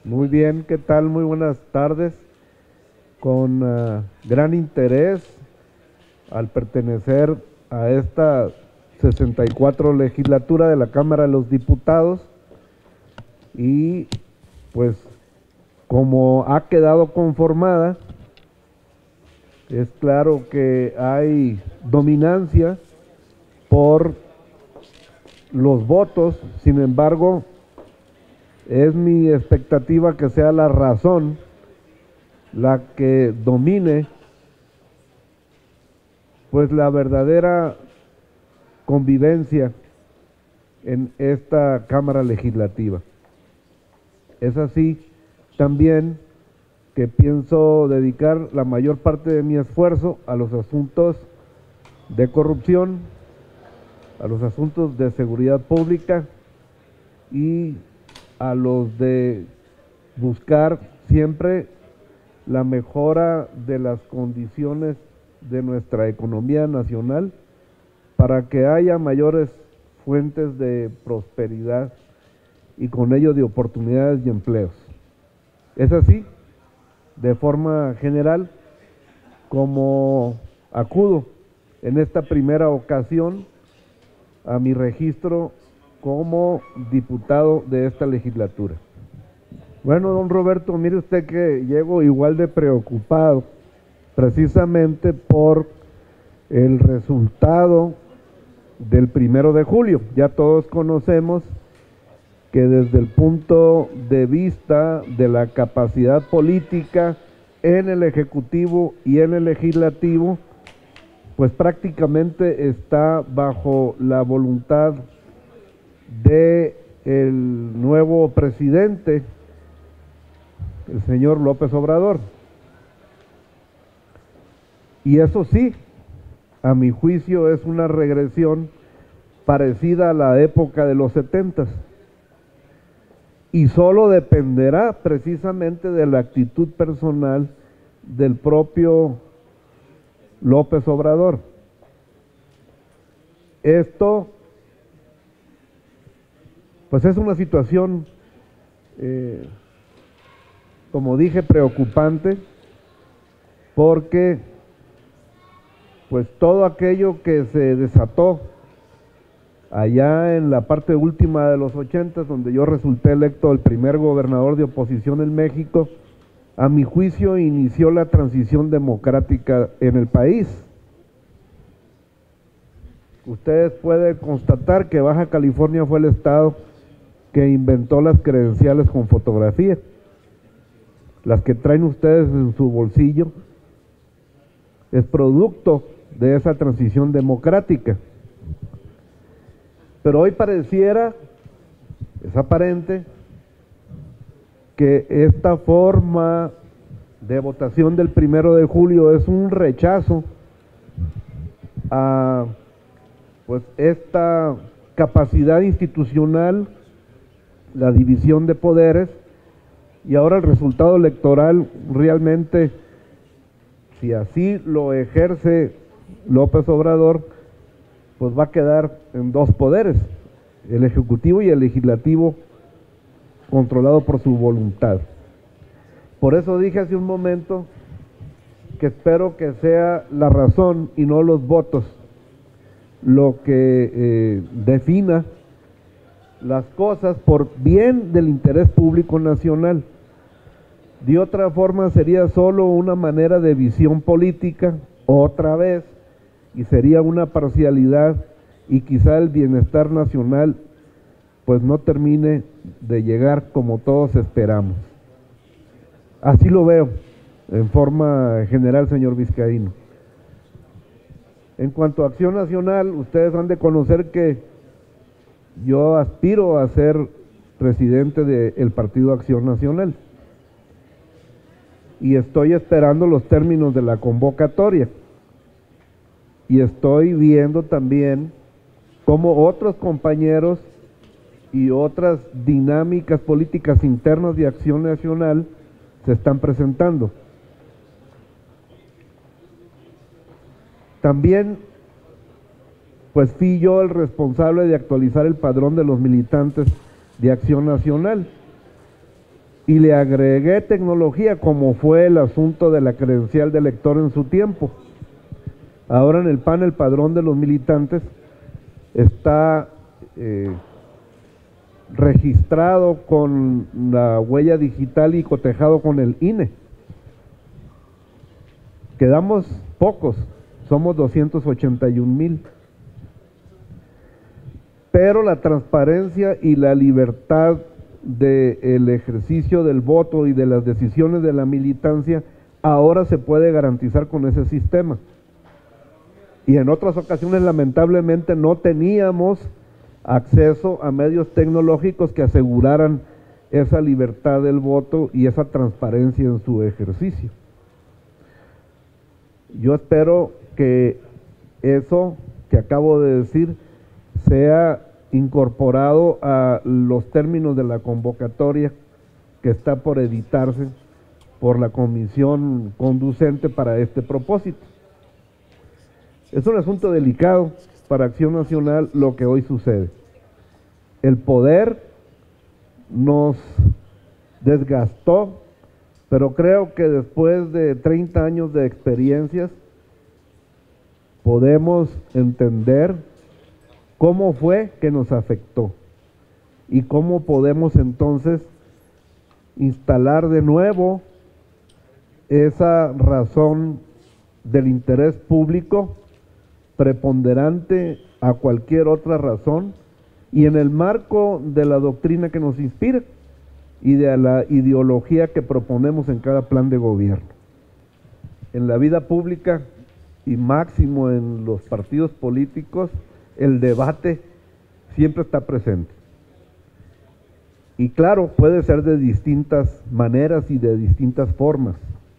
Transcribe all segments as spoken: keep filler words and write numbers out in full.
Muy bien, ¿qué tal? Muy buenas tardes. Con uh, gran interés al pertenecer a esta sesenta y cuatro legislatura de la Cámara de los Diputados y pues como ha quedado conformada, es claro que hay dominancia por los votos. Sin embargo, es mi expectativa que sea la razón la que domine pues la verdadera convivencia en esta Cámara Legislativa. Es así también que pienso dedicar la mayor parte de mi esfuerzo a los asuntos de corrupción, a los asuntos de seguridad pública y a los de buscar siempre la mejora de las condiciones de nuestra economía nacional para que haya mayores fuentes de prosperidad y con ello de oportunidades y empleos. Es así, de forma general, como acudo en esta primera ocasión a mi registro como diputado de esta legislatura. Bueno, don Roberto, mire usted que llego igual de preocupado, precisamente por el resultado del primero de julio. Ya todos conocemos que desde el punto de vista de la capacidad política en el Ejecutivo y en el Legislativo, pues prácticamente está bajo la voluntad de el nuevo presidente, el señor López Obrador. Y eso sí, a mi juicio es una regresión parecida a la época de los setentas. Y solo dependerá precisamente de la actitud personal del propio López Obrador. Esto, pues es una situación, eh, como dije, preocupante, porque pues todo aquello que se desató allá en la parte última de los ochentas, donde yo resulté electo el primer gobernador de oposición en México, a mi juicio inició la transición democrática en el país. Ustedes pueden constatar que Baja California fue el estado que inventó las credenciales con fotografía, las que traen ustedes en su bolsillo. Es producto de esa transición democrática. Pero hoy pareciera, es aparente, que esta forma de votación del primero de julio es un rechazo a pues esta capacidad institucional, la división de poderes, y ahora el resultado electoral realmente, si así lo ejerce López Obrador, pues va a quedar en dos poderes, el Ejecutivo y el Legislativo, controlado por su voluntad. Por eso dije hace un momento que espero que sea la razón y no los votos lo que eh, defina las cosas por bien del interés público nacional. De otra forma sería solo una manera de visión política, otra vez, y sería una parcialidad, y quizá el bienestar nacional pues no termine de llegar como todos esperamos. Así lo veo en forma general, señor Vizcaíno. En cuanto a Acción Nacional, ustedes han de conocer que yo aspiro a ser presidente del Partido Acción Nacional y estoy esperando los términos de la convocatoria, y estoy viendo también cómo otros compañeros y otras dinámicas políticas internas de Acción Nacional se están presentando. También pues fui yo el responsable de actualizar el padrón de los militantes de Acción Nacional. y le agregué tecnología, como fue el asunto de la credencial de elector en su tiempo. Ahora en el P A N el padrón de los militantes está eh, registrado con la huella digital y cotejado con el I N E. Quedamos pocos, somos doscientos ochenta y un mil. Pero la transparencia y la libertad del ejercicio del voto y de las decisiones de la militancia ahora se puede garantizar con ese sistema. Y en otras ocasiones lamentablemente no teníamos acceso a medios tecnológicos que aseguraran esa libertad del voto y esa transparencia en su ejercicio. Yo espero que eso que acabo de decir sea incorporado a los términos de la convocatoria que está por editarse por la comisión conducente para este propósito. Es un asunto delicado para Acción Nacional lo que hoy sucede. El poder nos desgastó, pero creo que después de treinta años de experiencias podemos entender cómo fue que nos afectó y cómo podemos entonces instalar de nuevo esa razón del interés público preponderante a cualquier otra razón y en el marco de la doctrina que nos inspira y de la ideología que proponemos en cada plan de gobierno. En la vida pública y máximo en los partidos políticos, el debate siempre está presente. Y claro, puede ser de distintas maneras y de distintas formas.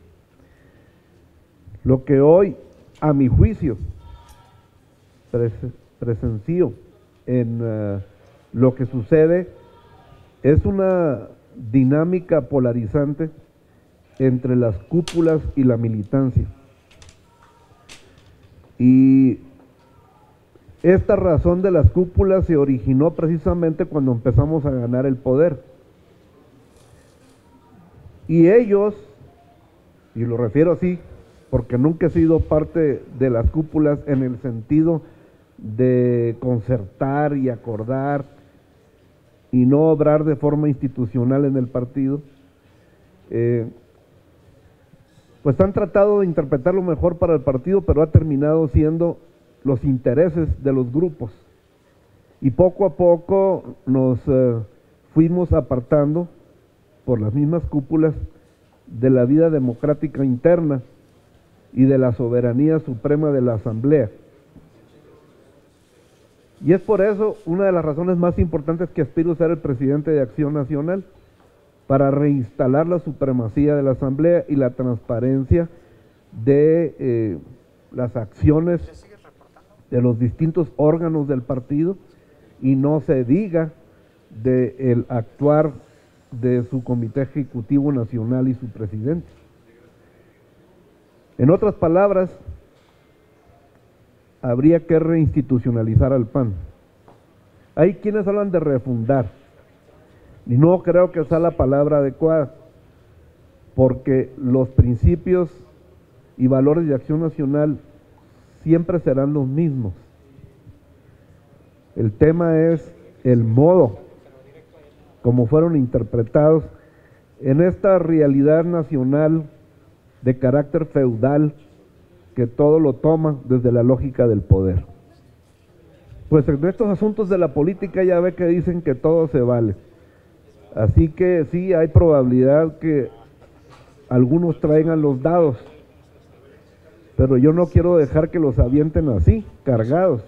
Lo que hoy, a mi juicio, pres presencio en uh, lo que sucede es una dinámica polarizante entre las cúpulas y la militancia. Y esta razón de las cúpulas se originó precisamente cuando empezamos a ganar el poder. Y ellos, y lo refiero así, porque nunca he sido parte de las cúpulas en el sentido de concertar y acordar y no obrar de forma institucional en el partido, eh, pues han tratado de interpretar lo mejor para el partido, pero ha terminado siendo los intereses de los grupos. Y poco a poco nos eh, fuimos apartando por las mismas cúpulas de la vida democrática interna y de la soberanía suprema de la Asamblea. Y es por eso una de las razones más importantes que aspiro a ser el presidente de Acción Nacional, para reinstalar la supremacía de la Asamblea y la transparencia de eh, las acciones de los distintos órganos del partido y no se diga del actuar de su Comité Ejecutivo Nacional y su presidente. En otras palabras, habría que reinstitucionalizar al P A N. Hay quienes hablan de refundar, y no creo que sea la palabra adecuada, porque los principios y valores de Acción Nacional siempre serán los mismos. El tema es el modo como fueron interpretados en esta realidad nacional de carácter feudal que todo lo toma desde la lógica del poder. Pues en estos asuntos de la política ya ve que dicen que todo se vale. Así que sí, hay probabilidad que algunos traigan los dados, pero yo no quiero dejar que los avienten así, cargados.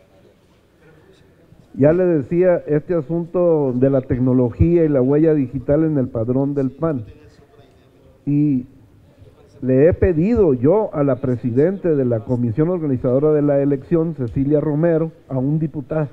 Ya le decía, este asunto de la tecnología y la huella digital en el padrón del P A N. Y le he pedido yo a la presidenta de la comisión organizadora de la elección, Cecilia Romero, a un diputado,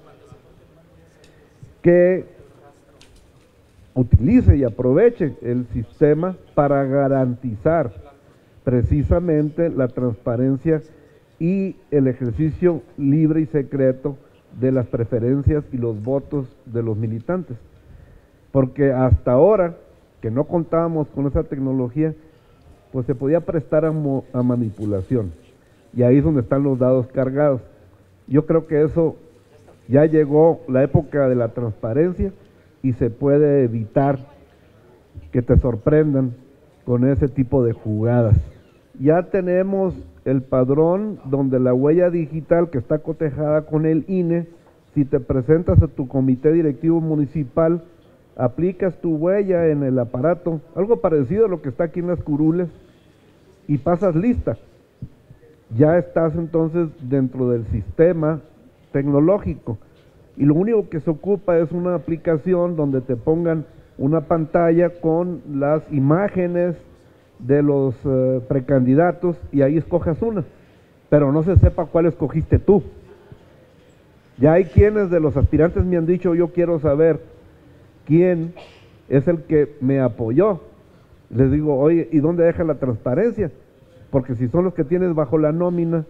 que utilice y aproveche el sistema para garantizar precisamente la transparencia y el ejercicio libre y secreto de las preferencias y los votos de los militantes. Porque hasta ahora que no contábamos con esa tecnología, pues se podía prestar a, mo, a manipulación. Y ahí es donde están los dados cargados. Yo creo que eso ya llegó la época de la transparencia y se puede evitar que te sorprendan con ese tipo de jugadas. Ya tenemos el padrón donde la huella digital que está cotejada con el I N E, si te presentas a tu comité directivo municipal, aplicas tu huella en el aparato, algo parecido a lo que está aquí en las curules, y pasas lista. Ya estás entonces dentro del sistema tecnológico. Y lo único que se ocupa es una aplicación donde te pongan una pantalla con las imágenes de los uh, precandidatos y ahí escojas una, pero no se sepa cuál escogiste tú. Ya hay quienes de los aspirantes me han dicho, yo quiero saber quién es el que me apoyó. Les digo, oye, ¿y dónde deja la transparencia? Porque si son los que tienes bajo la nómina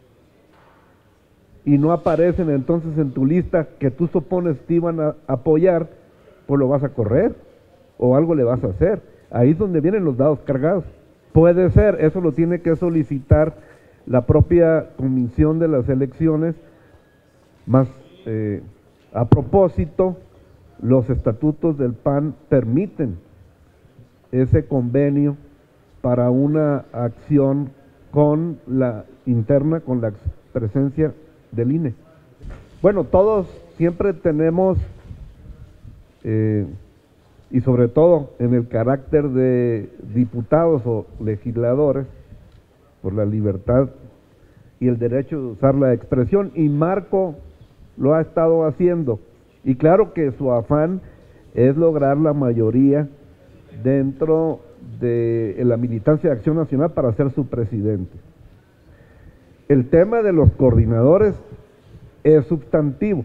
y no aparecen entonces en tu lista que tú supones te iban a apoyar, pues lo vas a correr o algo le vas a hacer. Ahí es donde vienen los dados cargados. Puede ser, eso lo tiene que solicitar la propia comisión de las elecciones, más eh, a propósito, los estatutos del P A N permiten ese convenio para una acción con la interna, con la presencia del I N E. Bueno, todos siempre tenemos, eh, y sobre todo en el carácter de diputados o legisladores, por la libertad y el derecho de usar la expresión, y Marco lo ha estado haciendo, y claro que su afán es lograr la mayoría dentro de la militancia de Acción Nacional para ser su presidente. El tema de los coordinadores es sustantivo,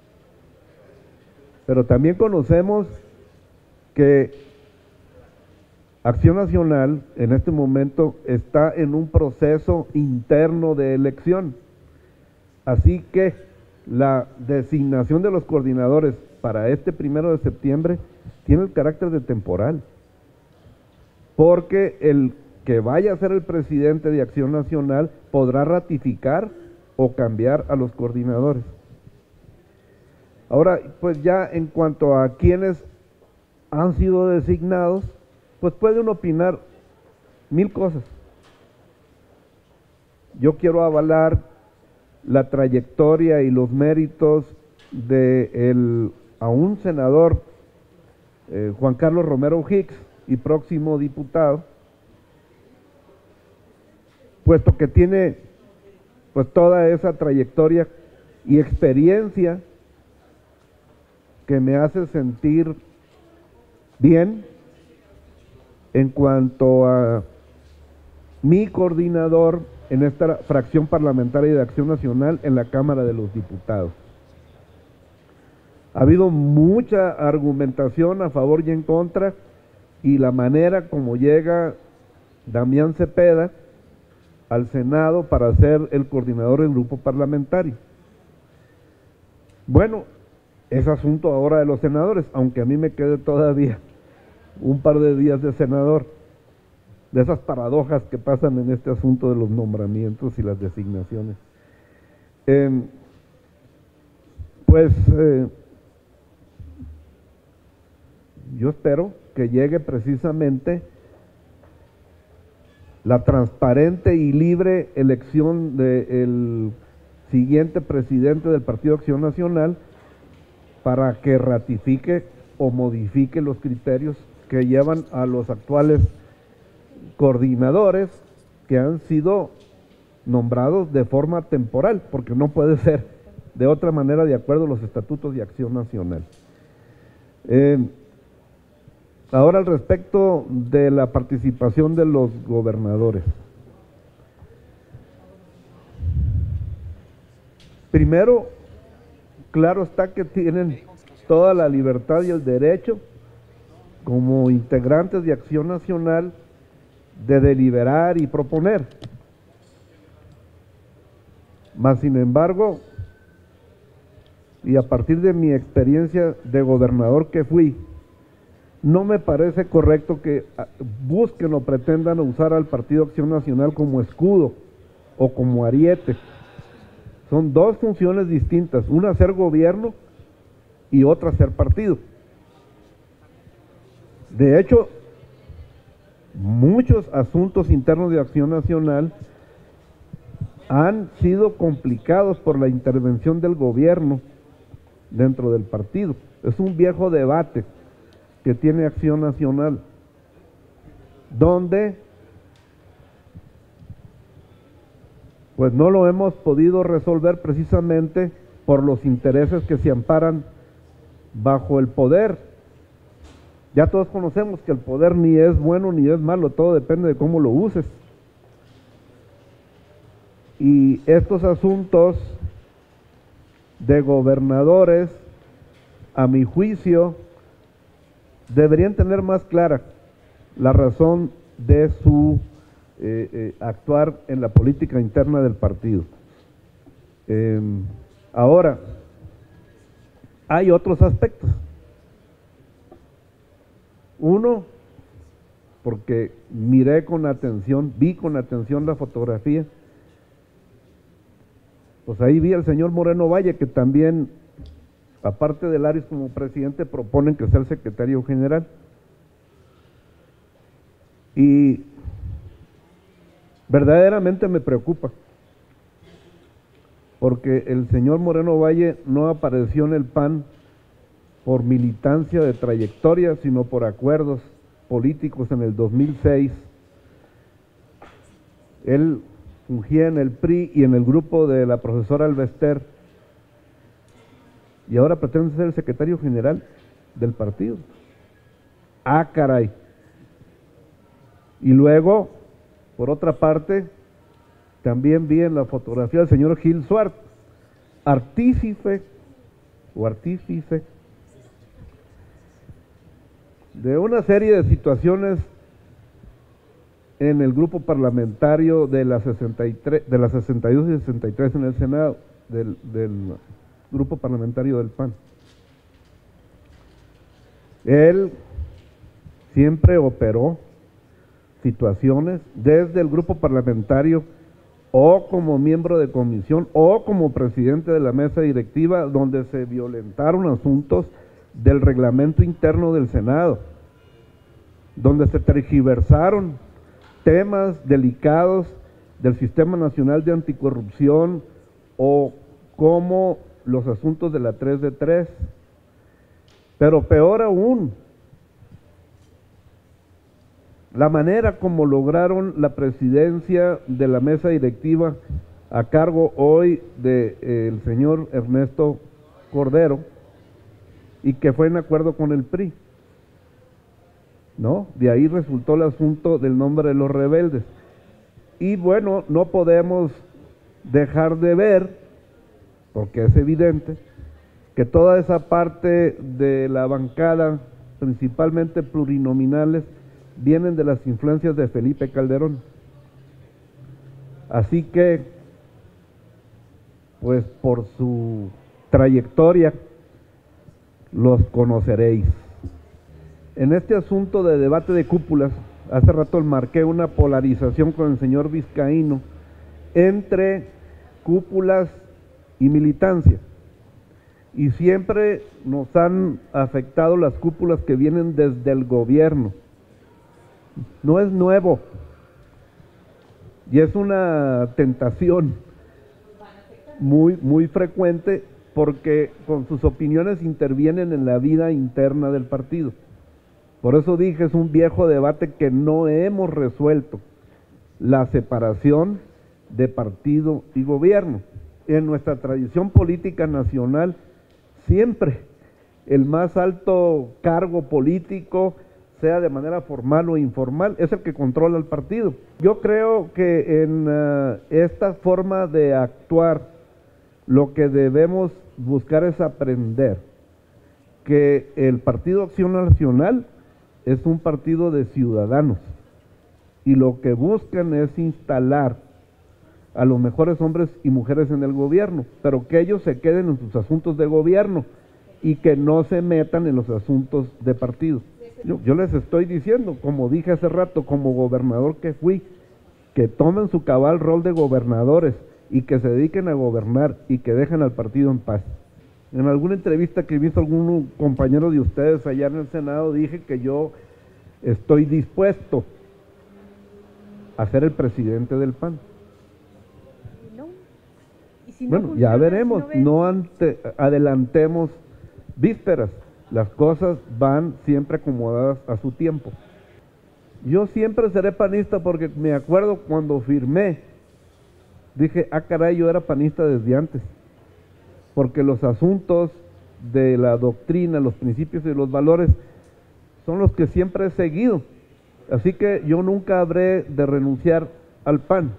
pero también conocemos que Acción Nacional en este momento está en un proceso interno de elección, así que la designación de los coordinadores para este primero de septiembre tiene el carácter de temporal, porque el que vaya a ser el presidente de Acción Nacional podrá ratificar o cambiar a los coordinadores. Ahora, pues ya en cuanto a quienes han sido designados, pues puede uno opinar mil cosas. Yo quiero avalar la trayectoria y los méritos de el aún senador eh, Juan Carlos Romero Hicks y próximo diputado, puesto que tiene pues toda esa trayectoria y experiencia que me hace sentir bien en cuanto a mi coordinador en esta fracción parlamentaria de Acción Nacional en la Cámara de los Diputados. Ha habido mucha argumentación a favor y en contra, y la manera como llega Damián Cepeda al Senado para ser el coordinador del grupo parlamentario. Bueno, es asunto ahora de los senadores, aunque a mí me quede todavía un par de días de senador, de esas paradojas que pasan en este asunto de los nombramientos y las designaciones. Eh, pues eh, yo espero que llegue precisamente la transparente y libre elección del siguiente presidente del Partido Acción Nacional para que ratifique o modifique los criterios que llevan a los actuales coordinadores que han sido nombrados de forma temporal, porque no puede ser de otra manera de acuerdo a los estatutos de Acción Nacional. Eh, ahora al respecto de la participación de los gobernadores. Primero, claro está que tienen toda la libertad y el derecho como integrantes de Acción Nacional de deliberar y proponer. Mas, sin embargo, y a partir de mi experiencia de gobernador que fui, no me parece correcto que busquen o pretendan usar al Partido Acción Nacional como escudo o como ariete. Son dos funciones distintas, una ser gobierno y otra ser partido. De hecho, muchos asuntos internos de Acción Nacional han sido complicados por la intervención del gobierno dentro del partido. Es un viejo debate que tiene Acción Nacional, donde pues no lo hemos podido resolver precisamente por los intereses que se amparan bajo el poder. Ya todos conocemos que el poder ni es bueno ni es malo, todo depende de cómo lo uses. Y estos asuntos de gobernadores, a mi juicio, deberían tener más clara la razón de su eh, eh, actuar en la política interna del partido. Eh, ahora, hay otros aspectos. Uno, porque miré con atención, vi con atención la fotografía, pues ahí vi al señor Moreno Valle, que también, aparte de Laris como presidente, proponen que sea el secretario general. Y verdaderamente me preocupa, porque el señor Moreno Valle no apareció en el P A N por militancia de trayectoria, sino por acuerdos políticos en el dos mil seis. Él fungía en el P R I y en el grupo de la profesora Alvester, y ahora pretende ser el secretario general del partido. Ah, caray. Y luego, por otra parte, también vi en la fotografía al señor Gil Suárez, artífice o artífice de una serie de situaciones en el grupo parlamentario de la sesenta y tres, de la sesenta y dos y sesenta y tres en el Senado, del, del grupo parlamentario del P A N. Él siempre operó situaciones desde el grupo parlamentario o como miembro de comisión o como presidente de la mesa directiva, donde se violentaron asuntos del reglamento interno del Senado, donde se tergiversaron temas delicados del Sistema Nacional de Anticorrupción o como los asuntos de la tres de tres. Pero peor aún, la manera como lograron la presidencia de la mesa directiva a cargo hoy del de, señor Ernesto Cordero, y que fue en acuerdo con el P R I, ¿no? De ahí resultó el asunto del nombre de los rebeldes. Y bueno, no podemos dejar de ver, porque es evidente, que toda esa parte de la bancada, principalmente plurinominales, vienen de las influencias de Felipe Calderón. Así que, pues por su trayectoria, los conoceréis. En este asunto de debate de cúpulas, hace rato marqué una polarización con el señor Vizcaíno entre cúpulas y militancia, y siempre nos han afectado las cúpulas que vienen desde el gobierno. No es nuevo, y es una tentación muy, muy frecuente, porque con sus opiniones intervienen en la vida interna del partido. Por eso dije, es un viejo debate que no hemos resuelto, la separación de partido y gobierno. En nuestra tradición política nacional, siempre el más alto cargo político, sea de manera formal o informal, es el que controla el partido. Yo creo que en uh, esta forma de actuar, lo que debemos buscar es aprender que el Partido Acción Nacional es un partido de ciudadanos, y lo que buscan es instalar a los mejores hombres y mujeres en el gobierno, pero que ellos se queden en sus asuntos de gobierno y que no se metan en los asuntos de partido. Yo, yo les estoy diciendo, como dije hace rato, como gobernador que fui, que tomen su cabal rol de gobernadores y que se dediquen a gobernar y que dejen al partido en paz. En alguna entrevista que he visto algún compañero de ustedes allá en el Senado, dije que yo estoy dispuesto a ser el presidente del P A N. ¿Y no? ¿Y si no Bueno, funciona, ya veremos, si no, no ante, adelantemos vísperas, las cosas van siempre acomodadas a su tiempo. Yo siempre seré panista porque me acuerdo cuando firmé, dije, ah caray, yo era panista desde antes, porque los asuntos de la doctrina, los principios y los valores son los que siempre he seguido, así que yo nunca habré de renunciar al P A N.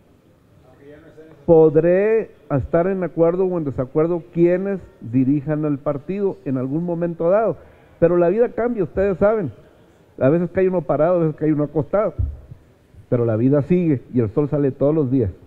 Podré estar en acuerdo o en desacuerdo quienes dirijan el partido en algún momento dado, pero la vida cambia, ustedes saben, a veces cae uno parado, a veces cae uno acostado, pero la vida sigue y el sol sale todos los días.